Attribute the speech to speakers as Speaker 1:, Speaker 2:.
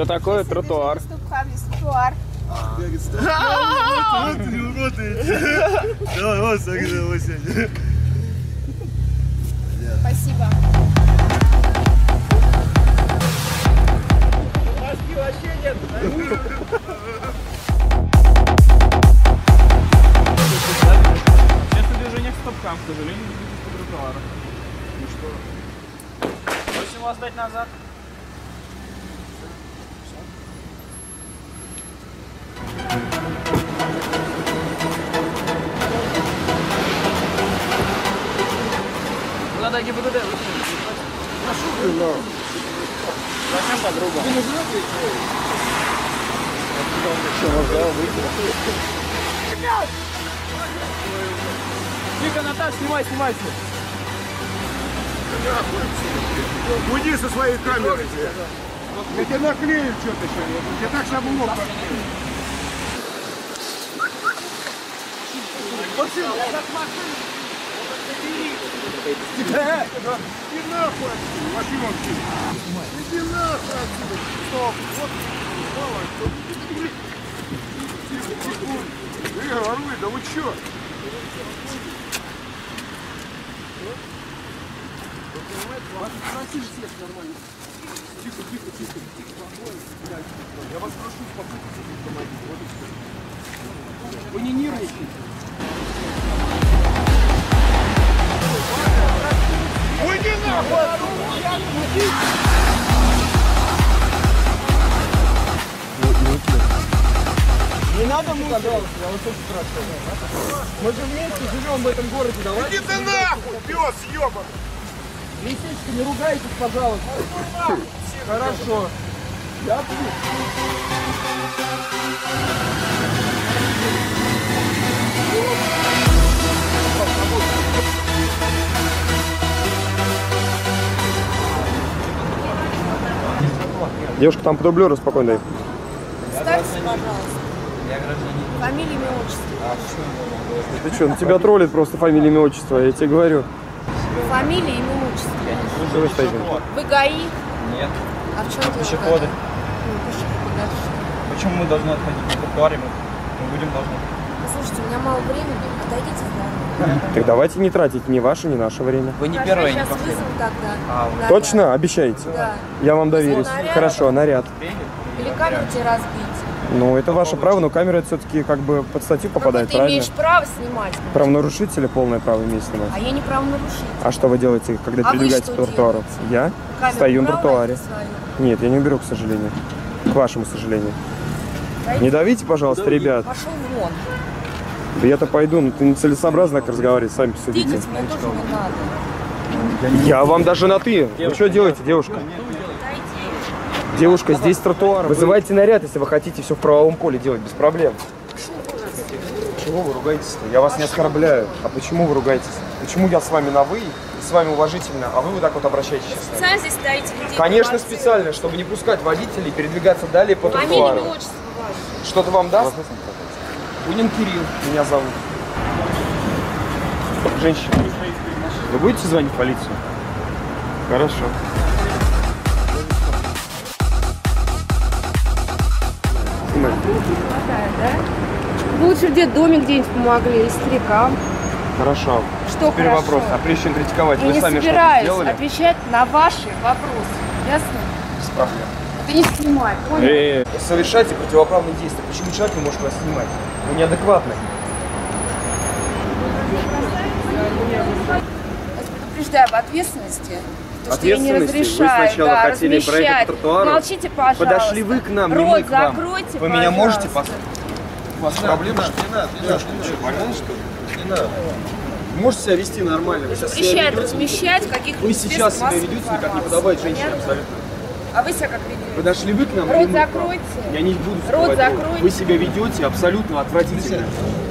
Speaker 1: Что такое тротуар?
Speaker 2: Тротуар. Спасибо.
Speaker 1: Маски вообще нет. Место движения к стопкам, к сожалению, не по тротуару. Ну что? Просим вас дать назад. Надо ГИБДД выкинуть. Зачем подруга? Тихо, Наташ, снимай.
Speaker 3: Уйди со своей камерой. Я тебе наклею что-то еще. Я так шаблон. Иди нахуй отсюда, Василий. Иди нахуй отсюда. Стоп. Вот. Тихо. Орлы, да вы чё? Тихо. Я вас прошу, спокойно, помогите. Вы не нервничайте. Уйди нахуй!
Speaker 1: Не надо мне, пожалуйста, я вас очень прошу. Мы же вместе живем в этом городе, давайте.
Speaker 3: Иди ты нахуй, пес ёбаный!
Speaker 1: Лисичка, не ругайтесь, пожалуйста. Хорошо. Я буду.
Speaker 4: Девушка, там по дублеру спокойно.
Speaker 2: Ставьте, пожалуйста. Фамилия, имя, отчество.
Speaker 4: Ты что, на тебя троллит просто фамилия, имя, отчество, я тебе говорю.
Speaker 2: Фамилия, имя, отчество.
Speaker 4: Что вы стоите?
Speaker 2: Вы ГАИ?
Speaker 5: Нет.
Speaker 2: А в чем дело?
Speaker 5: Пешеходы.
Speaker 2: Ну, пешеходы, дальше.
Speaker 5: Почему мы должны отходить на тротуаре? Мы будем должны.
Speaker 2: Слушайте, у меня мало времени. Отойдите в дорогу.
Speaker 4: Так давайте не тратить ни ваше, ни наше время.
Speaker 5: Вы не
Speaker 2: Хорошо,
Speaker 5: первые,
Speaker 2: я
Speaker 5: не
Speaker 2: сейчас
Speaker 5: последние.
Speaker 2: вызову тогда.
Speaker 5: вы-
Speaker 2: наряд.
Speaker 4: Точно? Обещаете?
Speaker 2: Да.
Speaker 4: Я вам доверюсь.
Speaker 2: наряд?
Speaker 4: Хорошо, наряд.
Speaker 2: Или камеру тебе разбить.
Speaker 4: Ну, это ваше право, но камера это все-таки как бы под статью попадает,
Speaker 2: Ты
Speaker 4: правильно?
Speaker 2: имеешь право снимать.
Speaker 4: Правонарушителя полное право имеет снимать.
Speaker 2: А я не правонарушитель.
Speaker 4: А что вы делаете, когда
Speaker 2: А вы
Speaker 4: передвигаетесь
Speaker 2: что
Speaker 4: по тротуару?
Speaker 2: делаете?
Speaker 4: Я
Speaker 2: Камеру
Speaker 4: стою на
Speaker 2: убрала
Speaker 4: тротуаре.
Speaker 2: свою?
Speaker 4: Нет, я не уберу, к сожалению. К вашему сожалению.
Speaker 2: Дайте.
Speaker 4: Не давите, пожалуйста, ребят.
Speaker 2: Пошел вон.
Speaker 4: Да я-то пойду, но ты нецелесообразно так разговаривать, сами посудите.
Speaker 2: Тыкать мне тоже не надо.
Speaker 4: Я вам даже на ты. Вы что делаете, девушка? Девушка, здесь тротуар. Вызывайте наряд, если вы хотите все в правовом поле делать, без проблем. Чего вы ругаетесь-то? Я вас не оскорбляю. А почему вы ругаетесь? Почему я с вами на «вы», с вами уважительно, а вы вот так вот обращаетесь сейчас?
Speaker 2: Специально здесь стоите людей.
Speaker 4: Конечно, специально, чтобы не пускать водителей передвигаться далее по
Speaker 2: Фамилия,
Speaker 4: тротуару.
Speaker 2: имя, отчество ваше.
Speaker 4: Что-то вам даст? Бунин Кирилл меня зовут. Женщина, вы будете звонить в полицию? Хорошо. Снимай.
Speaker 2: Хватает, да? Лучше в детдоме где-нибудь помогли, и старикам.
Speaker 4: Хорошо.
Speaker 2: Что
Speaker 4: Теперь
Speaker 2: хорошо?
Speaker 4: вопрос. А прежде чем критиковать,
Speaker 2: Я
Speaker 4: вы
Speaker 2: не
Speaker 4: сами что-то
Speaker 2: собираюсь
Speaker 4: сделали?
Speaker 2: отвечать на ваши вопросы. Ясно?
Speaker 4: Без проблем.
Speaker 2: Ты не снимай, понял?
Speaker 4: Вы совершаете противоправные действия. Почему человек не может вас снимать? Вы неадекватны.
Speaker 2: Я тебя предупреждаю об ответственности. То, что я не
Speaker 4: Ответственности?
Speaker 2: разрешаю,
Speaker 4: Вы сначала
Speaker 2: да,
Speaker 4: хотели проехать
Speaker 2: размещать.
Speaker 4: по тротуару.
Speaker 2: Молчите, пожалуйста.
Speaker 4: Подошли вы к нам, не
Speaker 2: Рот
Speaker 4: мы к вам.
Speaker 2: закройте,
Speaker 4: Вы меня можете
Speaker 2: пожалуйста.
Speaker 4: послать? У вас проблемы? Не надо. Девушка, ты что, больная, что ли? Не надо. Вы можете себя вести нормально? Вы сейчас себя
Speaker 2: Запрещает
Speaker 4: ведете?
Speaker 2: размещать каких-то
Speaker 4: Вы сейчас себя
Speaker 2: массовой
Speaker 4: ведете, как не
Speaker 2: информации.
Speaker 4: подобает женщине
Speaker 2: Понятно?
Speaker 4: абсолютно.
Speaker 2: А вы себя как ведете?
Speaker 4: Подошли вы к нам,
Speaker 2: Рот
Speaker 4: не мы к вам.
Speaker 2: закройте.
Speaker 4: Я не буду
Speaker 2: Рот
Speaker 4: скрывать.
Speaker 2: закройте.
Speaker 4: Вы себя ведете абсолютно отвратительно.